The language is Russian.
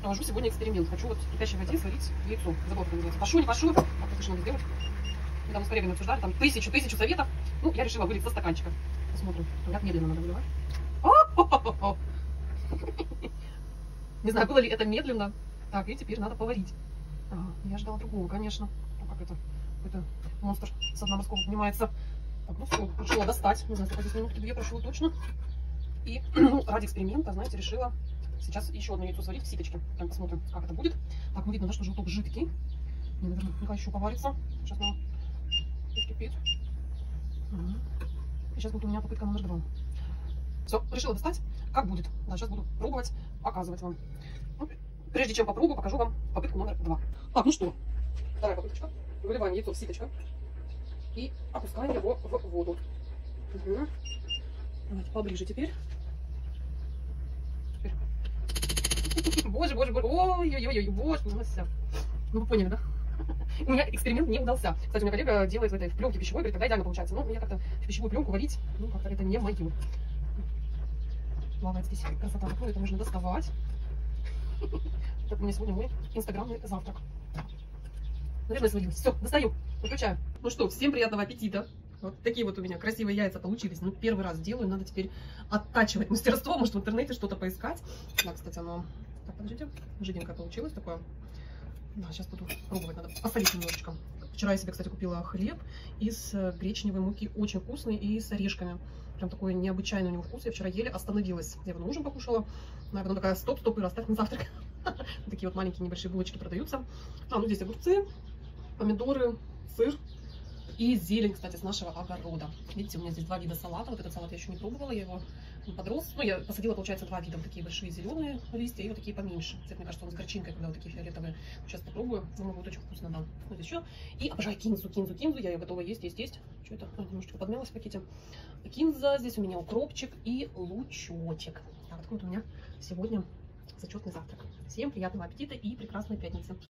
провожу сегодня эксперимент. Хочу вот в кипящей воде сварить яйцо. Забыла, как называется. Пошу, не пошу. Как это надо сделать? Мы там с коллегами обсуждали, там тысячу советов. Ну, я решила вылить со стаканчика. Посмотрим. Как медленно надо выливать. Не знаю, было ли это медленно. Так, и теперь надо поварить. Ага, я ждала другого, конечно. Ну, как это? Какой-то монстр с дна морского поднимается. Так, ну все, решила достать. Не знаю, сколько здесь минутки, 2 прошло точно. И ну, ради эксперимента, знаете, решила сейчас еще одно яйцо сварить в ситочке. Прям посмотрим, как это будет. Так, ну видно, да, что желток жидкий. Мне, наверное, еще поварится. Сейчас нам кипит. И сейчас будет у меня попытка номер 2. Все, решила достать. Как будет? Да, сейчас буду пробовать, показывать вам. Ну, прежде чем попробую, покажу вам попытку номер 2. Так, ну что, вторая попыточка. Выливаем яйцо в ситочко и опускаем его в воду. Угу. Давайте поближе теперь. Боже, боже, боже. Ой-ой-ой, боже, ну вы поняли, да? У меня эксперимент не удался. Кстати, у меня коллега делает в пленке пищевой, говорит, тогда идеально получается. Но мне как-то в пищевую пленку варить, ну как-то это не мое. Плавает здесь красота. Ну, это можно доставать. Это у меня сегодня мой инстаграмный завтрак. Наверное, сварилась. Все, достаю, выключаю. Ну что, всем приятного аппетита. Вот такие вот у меня красивые яйца получились. Ну, первый раз делаю, надо теперь оттачивать мастерство. Может, в интернете что-то поискать. Да, кстати, оно... Так, подождите. Жиденькое получилось такое. Да, сейчас буду пробовать, надо посолить немножечко. Вчера я себе, кстати, купила хлеб из гречневой муки, очень вкусный и с орешками. Прям такой необычайный у него вкус. Я вчера еле остановилась. Я его на ужин покушала. А потом такая, стоп, и оставь на завтрак. Такие вот маленькие небольшие булочки продаются. А, ну здесь огурцы, помидоры, сыр и зелень, кстати, с нашего огорода. Видите, у меня здесь 2 вида салата. Вот этот салат я еще не пробовала, я его подрос. Ну, я посадила, получается, 2 вида. Вот такие большие зеленые листья и вот такие поменьше. Кстати, мне кажется, он с горчинкой, когда вот такие фиолетовые. Сейчас попробую. Думаю, будет очень вкусно, да. Вот еще. И обожаю кинзу. Я ее готова есть. Что это? Немножечко подмялась в пакете. Кинза. Здесь у меня укропчик и лучочек. Так, вот у меня сегодня зачетный завтрак. Всем приятного аппетита и прекрасной пятницы.